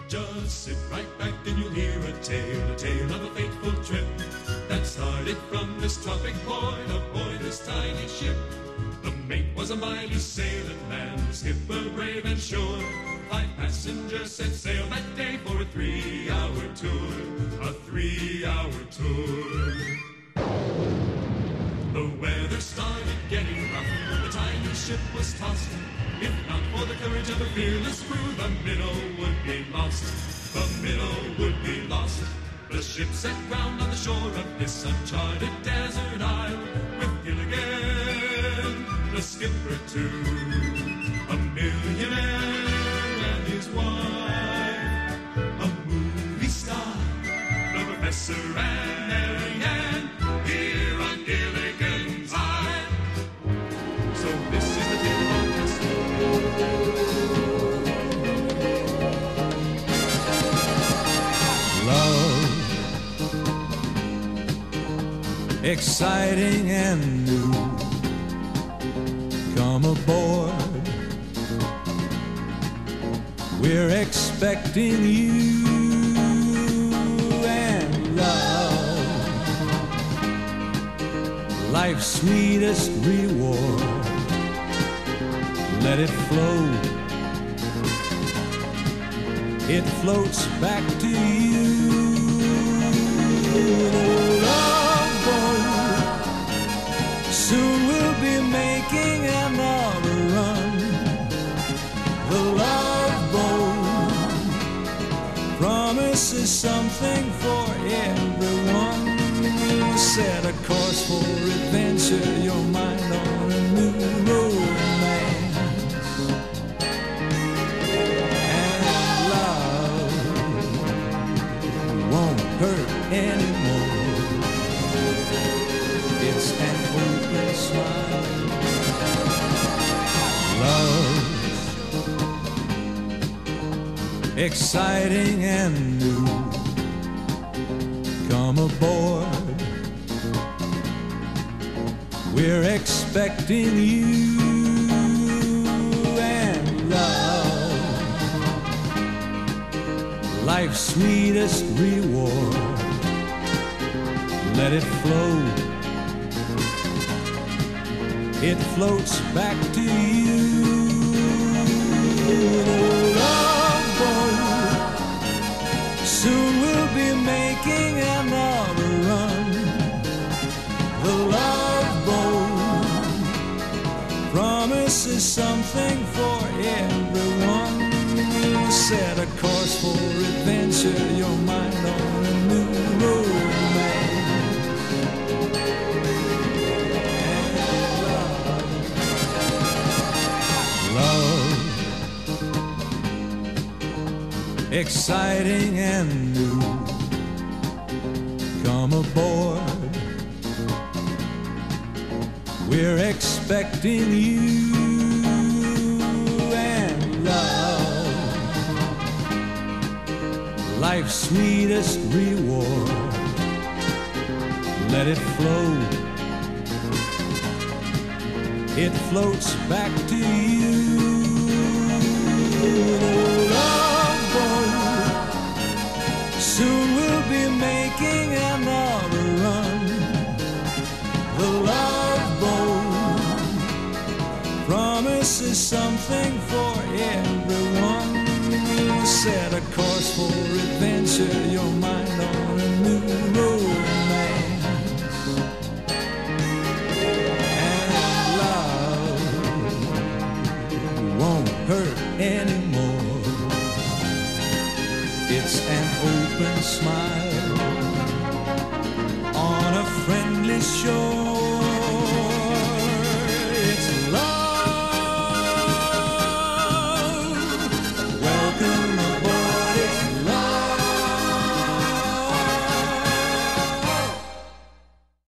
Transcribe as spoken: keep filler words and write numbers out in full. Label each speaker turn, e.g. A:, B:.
A: Just sit right back and you'll hear a tale, a tale of a fateful trip that started from this tropic point aboard this tiny ship. The mate was a mighty sailing man, the skipper brave and sure. Five passengers set sail that day for a three-hour tour, a three-hour tour. The weather started getting rough, the tiny ship was tossed. If not for the courage of the fearless crew, the minnow would be lost, the minnow would be lost. The ship set ground on the shore of this uncharted desert isle, with Gilligan, the skipper too, a millionaire and his wife, a movie star, the professor and Mary Ann, here on Gilligan's Isle. So this is the tale of our
B: Love, exciting and new. Come aboard, we're expecting you. And love, life's sweetest reward, let it flow, it floats back to you. Love boat, soon we'll be making another run. The love boat promises something for everyone. Set a course for adventure, your mind on a new romance. And love won't hurt anymore, it's an open smile. Love, exciting and new. Come aboard, we're expecting you. And love, life's sweetest reward, let it flow, it floats back to you. Love boat, soon we'll be making another run. The love boat promises something for everyone. Set a course for adventure, your mind on a new romance. And love, love, exciting and new. Come aboard, we're expecting you. And love, life's sweetest reward, let it flow, it floats back to you. Love boat, soon we'll be making another run. The love boat promises something for everyone. Set a course for adventure, your mind on a new romance. And love won't hurt anymore, it's an open smile on a friendly shore.